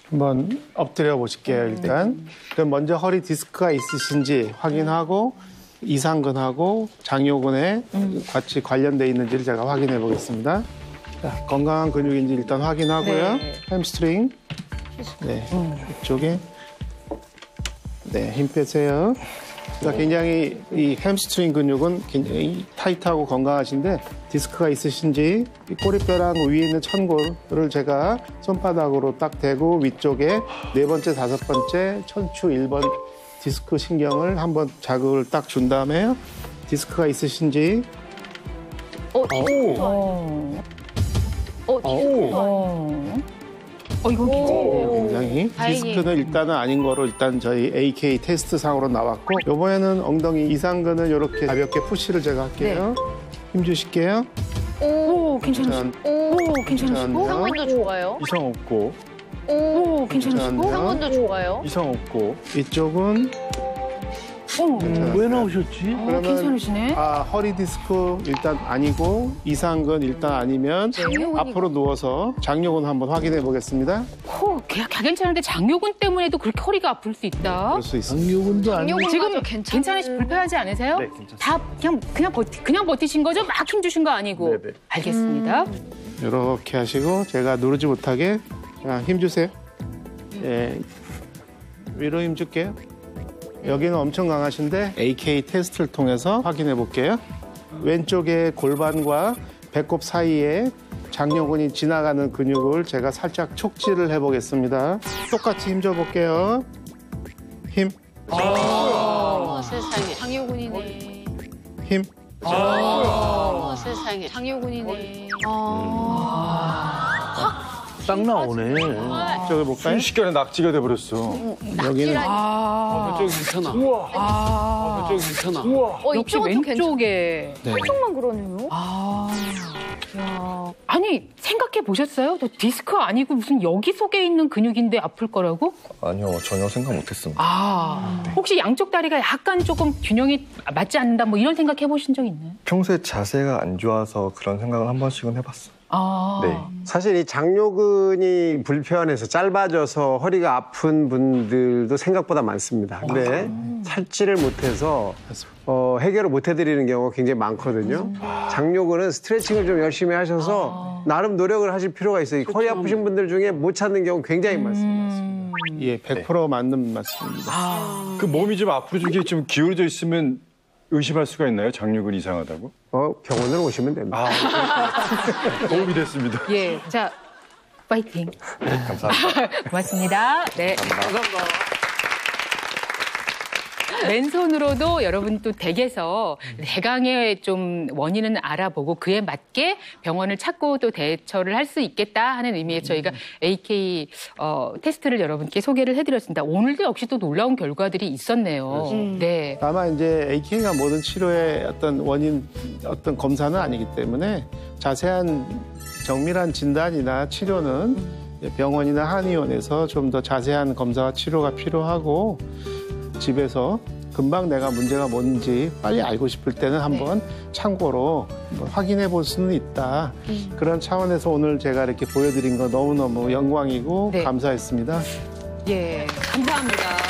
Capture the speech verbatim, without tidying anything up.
한번 엎드려 보실게요, 일단. 그럼 먼저 허리 디스크가 있으신지 확인하고 이상근하고 장요근에 음. 같이 관련돼 있는지를 제가 확인해 보겠습니다. 자, 건강한 근육인지 일단 확인하고요. 네. 햄스트링. 네, 음. 이쪽에. 네, 힘 빼세요. 그러니까 굉장히 이 햄스트링 근육은 굉장히 타이트하고 건강하신데 디스크가 있으신지 이 꼬리뼈랑 위에 있는 천골을 제가 손바닥으로 딱 대고 위쪽에 네 번째, 다섯 번째 천추 일 번 디스크 신경을 한번 자극을 딱 준 다음에 디스크가 있으신지 어, 디스크. 어, 어, 디스크. 어. 어, 이건 괜찮네요. 굉장히 디스크는 일단은 아닌 거로 일단 저희 에이케이 테스트 상으로 나왔고 이번에는 엉덩이 이상근은 이렇게 가볍게 푸시를 제가 할게요. 네. 힘 주실게요. 오, 괜찮으시고. 오, 괜찮으시고. 상근도 좋아요. 이상 없고. 오, 괜찮으시고. 상근도 좋아요. 이상 없고. 이쪽은 어, 왜 나오셨지? 어, 그러면 괜찮으시네. 아, 허리 디스크 일단 아니고 이상근 일단 아니면 앞으로 누워서 장요근 한번 확인해 보겠습니다. 호, 다 괜찮은데 장요근 때문에도 그렇게 허리가 아플 수 있다. 그럴 수 있습니다. 장요근도 아니고 지금 괜찮으시 불편하지 않으세요? 네, 괜찮습니다. 다 그냥 그냥 버티 그냥 버티신 거죠? 막 힘 주신 거 아니고. 네네. 알겠습니다. 이렇게 하시고 제가 누르지 못하게 자, 힘 주세요. 예, 위로 힘 줄게요. 여기는 엄청 강하신데 에이케이 테스트를 통해서 확인해 볼게요. 왼쪽에 골반과 배꼽 사이에 장요근이 지나가는 근육을 제가 살짝 촉지를 해보겠습니다. 똑같이 힘 줘볼게요. 힘. 어, 세상에. 장요근이네. 힘. 어, 세상에. 장요근이네. 딱 나오네. 이쪽을 볼까요? 순식간에 낙지가 돼버렸어. 여기는 아, 저쪽 괜찮아. 우와. 아, 저쪽 괜찮아. 우와. 어, 역시 이쪽은 또 괜찮아. 왼쪽에. 네. 한쪽만 그러네요. 아, 야. 아니 생각해 보셨어요? 너 디스크 아니고 무슨 여기 속에 있는 근육인데 아플 거라고? 아니요, 전혀 생각 못했습니다. 아, 혹시 양쪽 다리가 약간 조금 균형이 맞지 않는다 뭐 이런 생각 해보신 적 있나요? 평소에 자세가 안 좋아서 그런 생각을 한 번씩은 해봤어요. 아, 네. 사실 이 장요근이 불편해서 짧아져서 허리가 아픈 분들도 생각보다 많습니다. 근데 살지를 못해서 어, 해결을 못 해드리는 경우가 굉장히 많거든요. 장요근은 스트레칭을 좀 열심히 하셔서 나름 노력을 하실 필요가 있어요. 허리 아프신 분들 중에 못 찾는 경우 굉장히 많습니다. 예, 백 퍼센트 맞는 말씀입니다. 그 몸이 좀 앞으로 이렇게 좀 기울어져 있으면 의심할 수가 있나요? 장요근 이상하다고? 어, 병원으로 오시면 됩니다. 아, 도움이 됐습니다. 예, 자, 파이팅. 네, 감사합니다. 고맙습니다. 네. 맨손으로도 여러분 또 댁에서 대강의 좀 원인은 알아보고 그에 맞게 병원을 찾고 또 대처를 할 수 있겠다 하는 의미에서 저희가 에이케이 어, 테스트를 여러분께 소개를 해드렸습니다. 오늘도 역시 또 놀라운 결과들이 있었네요. 음. 네. 다만 이제 에이케이가 모든 치료의 어떤 원인, 어떤 검사는 아니기 때문에 자세한 정밀한 진단이나 치료는 병원이나 한의원에서 좀 더 자세한 검사와 치료가 필요하고 집에서 금방 내가 문제가 뭔지 빨리 알고 싶을 때는 한번 네. 참고로 한번 확인해 볼 수는 있다. 음. 그런 차원에서 오늘 제가 이렇게 보여드린 거 너무너무 영광이고 네. 감사했습니다. 예, 감사합니다.